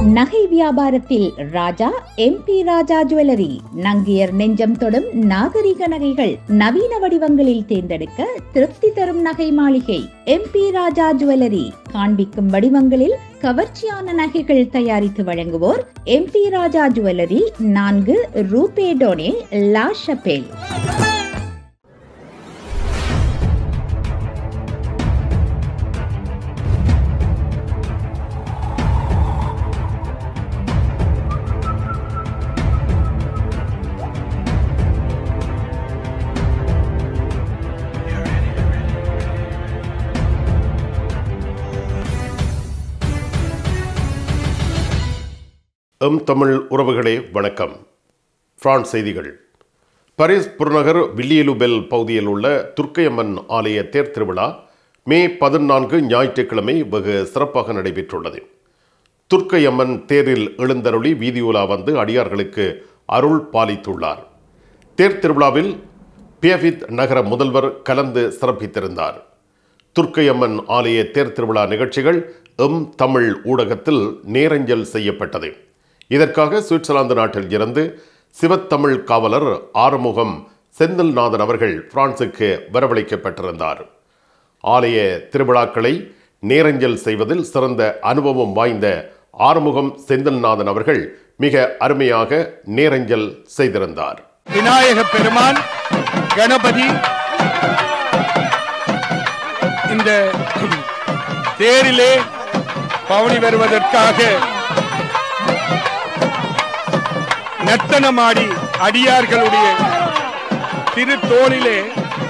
நகை வியாபாரத்தில் ராஜா MP Raja jewellery. நங்கியர் நெஞ்சம் தொடும் நாகரிக நகைகள் நவீன வடிவங்களில் தேர்ந்தெடுக்க திருப்தி தரும் நகை மாளிகை MP ராஜா ஜுவல்லரி. காண்பிக்கும் வடிவங்களில் கவர்ச்சியான நகைகள் தயாரித்து வழங்குவோர் MP Raja jewellery, 4 Rue Perdonnet, La Chapelle. தமிழ் உறவுகளே வணக்கம். பிரான்ஸ் செய்திகள். பாரிஸ் புறநகர் வில்லியலுபெல் பகுதியில் உள்ள துர்க்கையம்மன் ஆலய தேர் திருவிழா மே 14 ஞாயிற்றுக்கிழமை வெகு சிறப்பாக நடைபெற்றுள்ளது. துர்க்கையம்மன் தேரில் எழுந்தருளி வீதியுலா வந்து அடியார்களுக்கு அருள் பாலித்துள்ளார். தேர் திருவிழாவில் பியவித் நகர முதல்வர் கலந்து சிறப்பித்திருந்தார். துர்க்கையம்மன் ஆலய தேர் திருவிழா நிகழ்ச்சிகள் தமிழ் ஊடகத்தில் நேரஞ்சல் செய்யப்பட்டது. இதற்காக சுவிட்சர்லாந்து நாட்டில் இருந்து சிவத்தமிழ் காவலர் ஆறுமுகம் செந்தில்நாதன் அவர்கள் பிரான்சுக்கு வரவழைக்கப்பட்டிருந்தார். ஆலய திருவிழாக்களை நேரஞ்சல் செய்வதில் சிறந்த அனுபவம் வாய்ந்த ஆறுமுகம் செந்தில்நாதன் அவர்கள் மிக அருமையாக நேரஞ்சல் செய்திருந்தார். விநாயக பெருமான், கணபதி இந்த தேரிலே பவனி வருவதற்காக நர்த்தனமாடி அடியார்களுடைய திருத்தோளிலே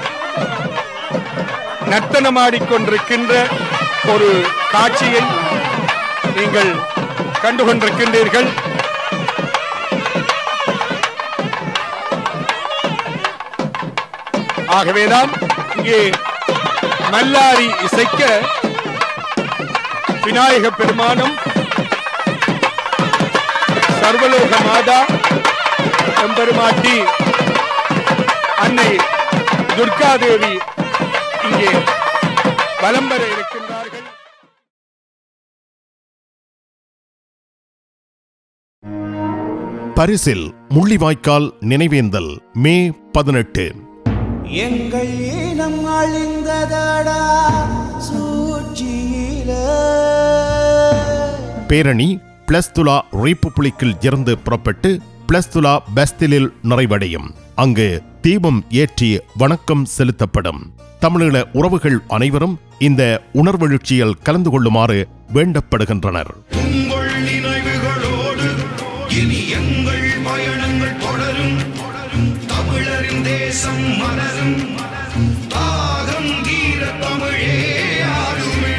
நர்த்தனமாடிக்கொண்டிருக்கின்ற ஒரு காட்சியை நீங்கள் கண்டுகொண்டிருக்கின்றீர்கள். ஆகவேதான் இங்கே மல்லாரி இசைக்க விநாயக பெருமானும் சர்வலோக மாதா எம்பெருமாட்டி அன்னை துர்காதேவி இங்கே வலம் வர இருக்கின்றார்கள். பாரிஸில் முள்ளிவாய்க்கால் நினைவேந்தல் மே 18. எங்கள் இனம் அழிந்ததடா சூழ்ச்சியில. பேரணி பிளஸ்துலா ரீபப்ளிக்கில் இருந்து புறப்பட்டு பிளஸ்துலா பஸ்திலில் நிறைவடையும். அங்கு தீபம் ஏற்றி வணக்கம் செலுத்தப்படும். தமிழீழ உறவுகள் அனைவரும் இந்த உணர்வெழுச்சியில் கலந்து கொள்ளுமாறு வேண்டப்படுகின்றனர். தமிழரின் தேசம் மலரும், தாகம் தீர தமிழே ஆடுமே.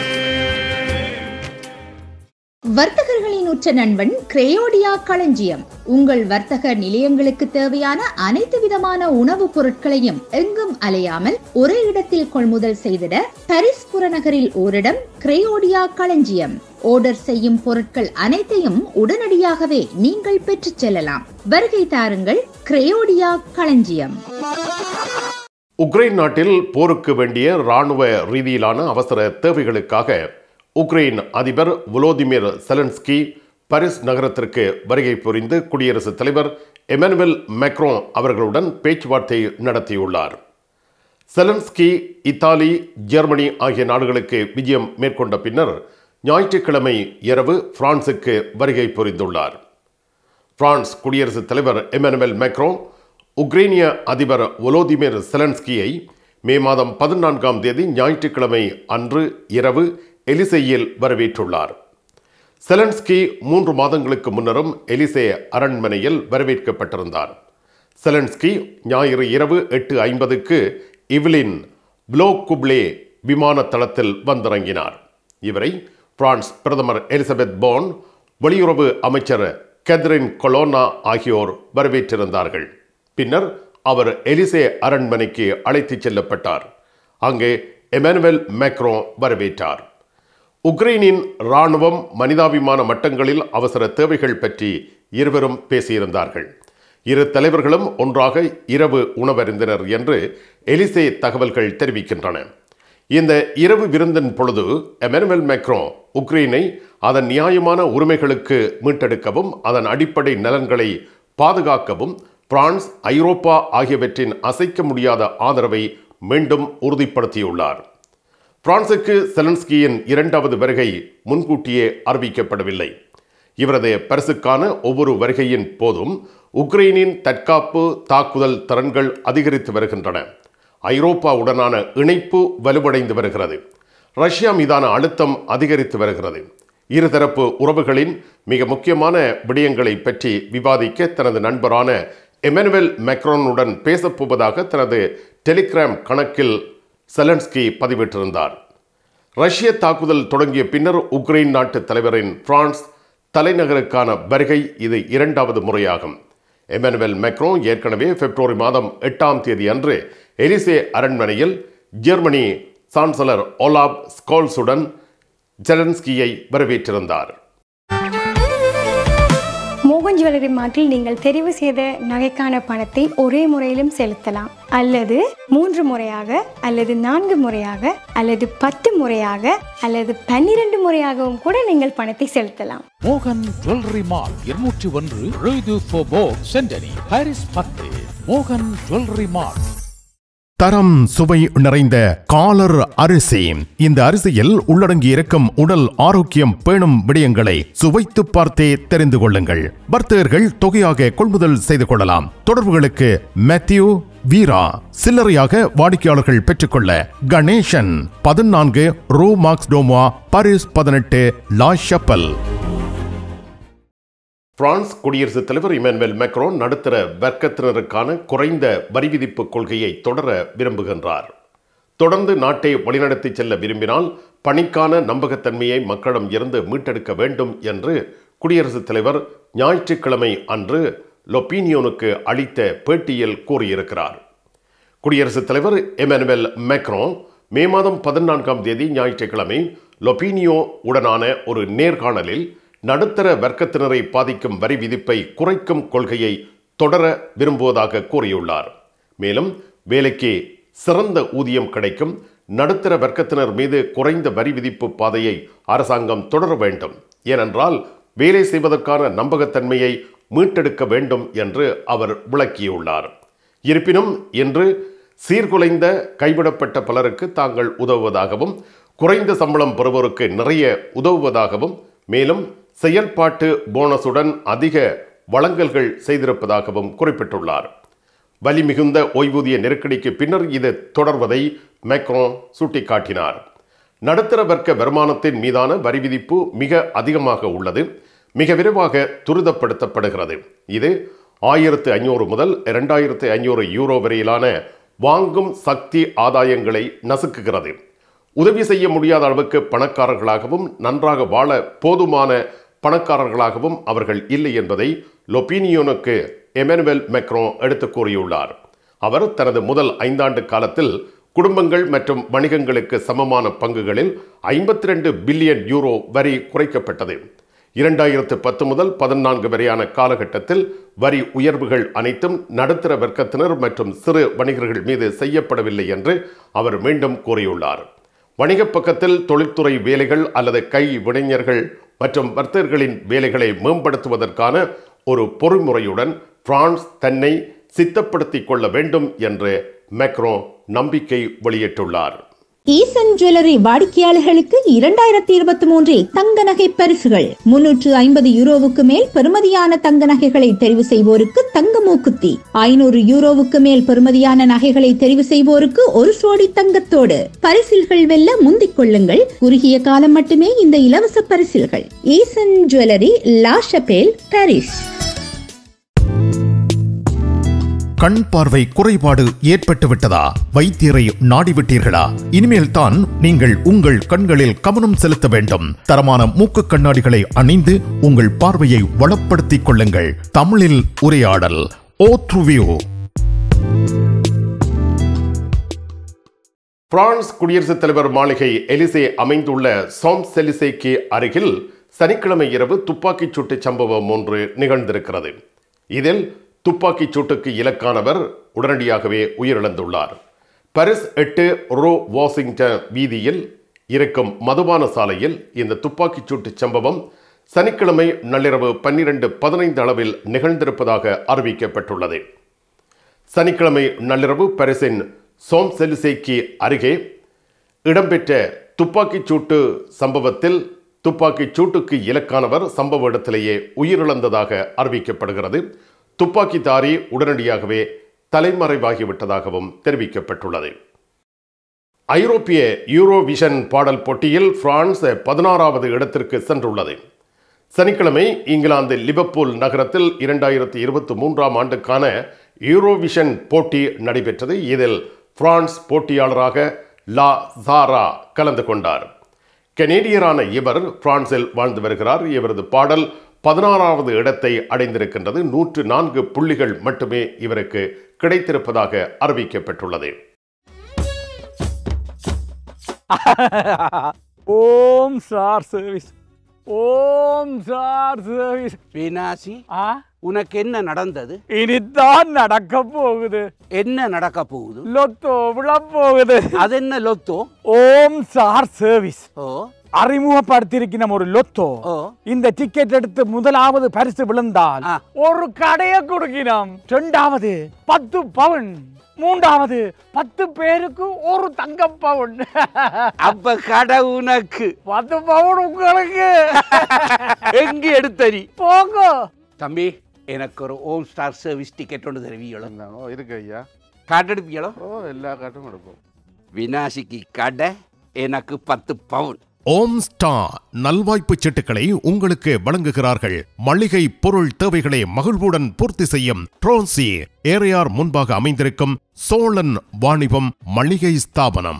வர்த்தகர்களின் உற்ற நண்பன் கிரயோடியா களஞ்சியம். உங்கள் வர்த்தக நிலையங்களுக்கு தேவையான அனைத்து விதமான உணவுப் பொருட்களையும் எங்கும் அலையாமல் ஒரே இடத்தில் கொள்முதல் செய்திட பாரிஸ் புறநகரில் ஓரிடம் கிரயோடியா களஞ்சியம். ஆர்டர் செய்யும் பொருட்கள் அனைத்தையும் உடனடியாகவே நீங்கள் பெற்றுச் செல்லலாம். வருகை தாருங்கள், கிரயோடியா களஞ்சியம். உக்ரைன் நாட்டில் போருக்கு வேண்டிய இராணுவ ரீதியிலான அவசர தேவைகளுக்காக உக்ரைன் அதிபர் வோலோதிமிர் செலன்ஸ்கி பாரிஸ் நகரத்திற்கு வருகை புரிந்து குடியரசுத் தலைவர் எமனுவேல் மேக்ரோன் அவர்களுடன் பேச்சுவார்த்தை நடத்தியுள்ளார். செலன்ஸ்கி இத்தாலி, ஜெர்மனி ஆகிய நாடுகளுக்கு விஜயம் மேற்கொண்ட பின்னர் ஞாயிற்றுக்கிழமை இரவு பிரான்சுக்கு வருகை புரிந்துள்ளார். பிரான்ஸ் குடியரசுத் தலைவர் எமனுவேல் மேக்ரோன் உக்ரைனிய அதிபர் வோலோதிமிர் செலன்ஸ்கியை மே 14 ஞாயிற்றுக்கிழமை அன்று இரவு எலிசேயில் வரவேற்றுள்ளார். செலன்ஸ்கி 3 மாதங்களுக்கு முன்னரும் எலிசே அரண்மனையில் வரவேற்கப்பட்டிருந்தார். செலன்ஸ்கி ஞாயிறு இரவு 8:50க்கு இவ்லின் ப்ளோகுப்ளே விமான தளத்தில் வந்திறங்கினார். இவரை பிரான்ஸ் பிரதமர் எலிசபெத் போர்ன், வெளியுறவு அமைச்சர் கேத்ரின் கொலோனா ஆகியோர் வரவேற்றிருந்தார்கள். பின்னர் அவர் எலிசே அரண்மனைக்கு அழைத்துச் செல்லப்பட்டார். அங்கே எமனுவேல் மேக்ரோன் வரவேற்றார். உக்ரைனின் இராணுவம், மனிதாபிமான மட்டங்களில் அவசர தேவைகள் பற்றி இருவரும் பேசியிருந்தார்கள். இரு தலைவர்களும் ஒன்றாக இரவு உணவருந்தினர் என்று எலிசே தகவல்கள் தெரிவிக்கின்றன. இந்த இரவு விருந்தின் பொழுது எமனுவல் மேக்ரோ உக்ரைனை அதன் நியாயமான உரிமைகளுக்கு மீட்டெடுக்கவும் அதன் அடிப்படை நலன்களை பாதுகாக்கவும் பிரான்ஸ், ஐரோப்பா ஆகியவற்றின் அசைக்க முடியாத ஆதரவை மீண்டும் உறுதிப்படுத்தியுள்ளார். பிரான்சுக்கு செலன்ஸ்கியின் 2வது வருகை முன்கூட்டியே அறிவிக்கப்படவில்லை. இவரது பரிசுக்கான ஒவ்வொரு வருகையின் போதும் உக்ரைனின் தற்காப்பு தாக்குதல் திறன்கள் அதிகரித்து வருகின்றன. ஐரோப்பாவுடனான இணைப்பு வலுவடைந்து வருகிறது. ரஷ்யா மீதான அழுத்தம் அதிகரித்து வருகிறது. இருதரப்பு உறவுகளின் மிக முக்கியமான விடயங்களை பற்றி விவாதிக்க தனது நண்பரான எமனுவல் மேக்ரானுடன் பேசப்போவதாக தனது டெலிகிராம் கணக்கில் செலன்ஸ்கி பதிவிட்டிருந்தார். ரஷ்ய தாக்குதல் தொடங்கிய பின்னர் உக்ரைன் நாட்டு தலைவரின் பிரான்ஸ் தலைநகருக்கான வருகை இது 2வது முறையாகும். எமனுவல் மேக்ரோ ஏற்கனவே பிப்ரவரி மாதம் 8ஆம் தேதி அன்று எலிசே அரண்மனையில் ஜெர்மனி சான்சலர் ஓலாப் ஸ்கோல்ஸுடன் ஜெலன்ஸ்கியை வரவேற்றிருந்தார். மோகன் ஜுவல்லரி மார்ட்டில் நீங்கள் தெரிவு செய்த நகைக்கான பணத்தை ஒரே முறையிலும் செலுத்தலாம், அல்லது 3 முறையாக, அல்லது 4 முறையாக, அல்லது 10 முறையாக, அல்லது 12 முறையாகவும் கூட நீங்கள் பணத்தை செலுத்தலாம். மோகன் jewellery mart 201 Rue du Faubourg Saint-Denis, Paris 10. மோகன் ஜுவல்லரி மார்ட். தரம் சுவை நிறைந்த காலர் அரிசி. இந்த அரிசியில் உள்ளடங்கி இருக்கும் உடல் ஆரோக்கியம் பேணும் விடயங்களை சுவைத்து பார்த்தே தெரிந்து கொள்ளுங்கள். வர்த்தகர்கள் தொகையாக கொள்முதல் செய்து கொள்ளலாம். தொடர்புகளுக்கு மேத்யூ, வீரா. சில்லறையாக வாடிக்கையாளர்கள் பெற்றுக்கொள்ள Ganesan 14 Rue Marx Dormoy, Paris 18, La Chapelle. France குடியரசுத் தலைவர் இமானுவேல் மேக்ரோ நடுத்தர வர்க்கத்தினருக்கான குறைந்த வரி விதிப்பு கொள்கையை தொடர விரும்புகின்றார். தொடர்ந்து நாட்டை வழிநடத்தி செல்ல விரும்பினால் பணிக்கான நம்பகத்தன்மையை மக்களிடம் இருந்து மீட்டெடுக்க வேண்டும் என்று குடியரசுத் தலைவர் ஞாயிற்றுக்கிழமை அன்று லொபீனியோனுக்கு அளித்த பேட்டியில் கூறியிருக்கிறார். குடியரசுத் தலைவர் இமானுவேல் மேக்ரோ மே மாதம் 14ஆம் தேதி ஞாயிற்றுக்கிழமை லொபீனியோ உடனான ஒரு நேர்காணலில் நடுத்தர வர்க்கத்தினரை பாதிக்கும் வரி விதிப்பை குறைக்கும் கொள்கையை தொடர விரும்புவதாக கூறியுள்ளார். மேலும் வேலைக்கு சிறந்த ஊதியம் கிடைக்கும், நடுத்தர வர்க்கத்தினர் மீது குறைந்த வரி விதிப்பு பாதையை அரசாங்கம் தொடர வேண்டும், ஏனென்றால் வேலை செய்வதற்கான நம்பகத்தன்மையை மீட்டெடுக்க வேண்டும் என்று அவர் விளக்கியுள்ளார். இருப்பினும் இன்று சீர்குலைந்த கைவிடப்பட்ட பலருக்கு தாங்கள் உதவுவதாகவும், குறைந்த சம்பளம் பெறுவோருக்கு நிறைய உதவுவதாகவும், மேலும் செயல்பாட்டு போனஸுடன் அதிக வழங்கல்கள் செய்திருப்பதாகவும் குறிப்பிட்டுள்ளார். வலி மிகுந்த ஓய்வூதிய நெருக்கடிக்கு பின்னர் இது தொடர்வதை மேக்ரோ சுட்டிக்காட்டினார். நடுத்தர வர்க்க வருமானத்தின் மீதான வரி விதிப்பு மிக அதிகமாக உள்ளது, மிக விரைவாக துரிதப்படுத்தப்படுகிறது. இது 1500 முதல் 2500 யூரோ வரையிலான வாங்கும் சக்தி ஆதாயங்களை நசுக்குகிறது. உதவி செய்ய முடியாத அளவுக்கு பணக்காரர்களாகவும் நன்றாக வாழ போதுமான பணக்காரர்களாகவும் அவர்கள் இல்லை என்பதை லொபீனியோனுக்கு எமனுவல் மேக்ரோ எடுத்து கூறியுள்ளார். அவர் தனது முதல் 5 ஆண்டு காலத்தில் குடும்பங்கள் மற்றும் வணிகங்களுக்கு சமமான பங்குகளில் 52 பில்லியன் யூரோ வரி குறைக்கப்பட்டது. 2010 முதல் 14 வரையான காலகட்டத்தில் வரி உயர்வுகள் அனைத்தும் நடுத்தர வர்க்கத்தினர் மற்றும் சிறு வணிகர்கள் மீது செய்யப்படவில்லை என்று அவர் மீண்டும் கூறியுள்ளார். வணிக பக்கத்தில் தொழில்துறை வேலைகள் அல்லது கை வினைஞர்கள் மற்றும் வர்த்தகர்களின் வேலைகளை மேம்படுத்துவதற்கான ஒரு பொறிமுறையுடன் பிரான்ஸ் தன்னை சித்தப்படுத்திக் கொள்ள வேண்டும் என்று மேக்ரோ நம்பிக்கை வெளியிட்டுள்ளார். ஈசன் ஜுவல்லரி வாடிக்கையாளர்களுக்கு 2023 தங்க நகை பரிசுகள். 350 யூரோவுக்கு மேல் பெறுமதியான தங்க நகைகளை தெரிவு செய்வோருக்கு தங்க மூக்குத்தி, 500 யூரோவுக்கு மேல் பெறுமதியான நகைகளை தெரிவு செய்வோருக்கு ஒரு சோடி தங்கத்தோடு. பரிசில்கள் வெல்ல முந்திக் கொள்ளுங்கள். குறுகிய காலம் மட்டுமே இந்த இலவச பரிசில்கள். ஈசன் ஜுவல்லரி, லா ஷப்பேல், பாரிஸ். கண் பார்வை குறைபாடு ஏற்பட்டு விட்டதா? வைத்தியரை நாடிவிட்டீர்களா? இனிமேல் தான் நீங்கள் உங்கள் கண்களில் கவனம் செலுத்த வேண்டும். தரமான மூக்கு கண்ணாடிகளை அணிந்து உங்கள் பார்வையை வளப்படுத்திக் கொள்ளுங்கள். தமிழில் உரையாடல் ஓத்ருவியோ. பிரான்ஸ் குடியரசுத் தலைவர் மாளிகை எலிசே அமைந்துள்ள சாம்ஸ் எலிசேக்கு அருகில் சனிக்கிழமை இரவு துப்பாக்கிச் சூட்டு சம்பவம் ஒன்று நிகழ்ந்திருக்கிறது. இதில் துப்பாக்கிச் சூட்டுக்கு இலக்கானவர் உடனடியாகவே உயிரிழந்துள்ளார். பாரிஸ் 8 ரோ வாஷிங்டன் வீதியில் இருக்கும் மதுபான சாலையில் இந்த துப்பாக்கிச்சூட்டு சம்பவம் சனிக்கிழமை நள்ளிரவு 12:15 அளவில் நிகழ்ந்திருப்பதாக அறிவிக்கப்பட்டுள்ளது. சனிக்கிழமை நள்ளிரவு பாரிஸின் சோம்செலிசேக்கு அருகே இடம்பெற்ற துப்பாக்கிச்சூட்டு சம்பவத்தில் துப்பாக்கிச் சூட்டுக்கு இலக்கானவர் சம்பவ இடத்திலேயே உயிரிழந்ததாக அறிவிக்கப்படுகிறது. துப்பாக்கிதாரி உடனடியாகவே தலைமறைவாகிவிட்டதாகவும் தெரிவிக்கப்பட்டுள்ளது. ஐரோப்பிய யூரோவிஷன் பாடல் போட்டியில் பிரான்ஸ் 16வது இடத்திற்கு சென்றுள்ளது. சனிக்கிழமை இங்கிலாந்து லிவர்பூல் நகரத்தில் 2023ஆம் ஆண்டுக்கான யூரோவிஷன் போட்டி நடைபெற்றது. இதில் பிரான்ஸ் போட்டியாளராக லா சாரா கலந்து கொண்டார். கனேடியரான இவர் பிரான்சில் வாழ்ந்து வருகிறார். இவரது பாடல் 16வது இடத்தை அடைந்திருக்கின்றது. 104 புள்ளிகள் மட்டுமே இவருக்கு கிடைத்திருப்பதாக அறிவிக்கப்பட்டுள்ளது. ஓம் சார் சர்வீஸ், ஓம் சார் சர்வீஸ். வினாசி, உனக்கு என்ன நடந்தது? இனிதான் நடக்க போகுது. என்ன நடக்க போகுது? லொத்தோ விழ போகுது. அது என்ன லொத்தோ? ஓம் சார் சர்வீஸ் ஓ, அறிமுகப்படுத்தியிருக்கிற ஒரு லொத்தோ. இந்த டிக்கெட் எடுத்து முதலாவது பரிசு விழுந்தால் ஒரு கடையை கொடுக்கிறோம். 2வது 10 பவுன், 3வது 10 பேருக்கு ஒரு தங்க பவுன். அப்ப கடை உனக்கு, 10 பவுன் உங்களுக்கு. எங்க எடுத்தரி போங்க தம்பி. எனக்கு ஒரு ஓம் ஸ்டார் சர்வீஸ் டிக்கெட் ஒன்று தருவீங்களோ? இருக்கு ஐயா. கார்டு எடுப்பீங்களோ? எல்லா கார்டும் எடுப்போம். வினாசிக்கு கடை, எனக்கு 10 பவுன். ஓம் ஸ்டார் நல்வாய்ப்பு சீட்டுகளை உங்களுக்கு வழங்குகிறார்கள். மளிகை பொருள் தேவைகளை மகிழ்வுடன் பூர்த்தி செய்யும் ட்ரோன்சி ஏரியார் முன்பாக அமைந்திருக்கும் சோழன் வாணிபம் மளிகை ஸ்தாபனம்.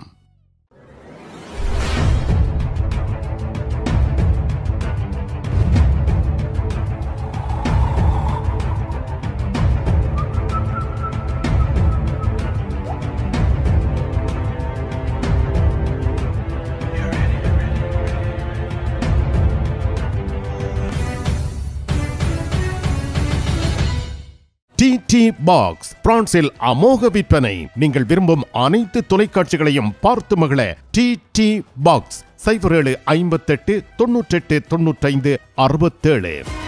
டிடி பாக்ஸ் பிரான்சில் அமோக விற்பனை. நீங்கள் விரும்பும் அனைத்து தொலைக்காட்சிகளையும் பார்த்து மகிழ டிடி பாக்ஸ் 0758 98 95 67.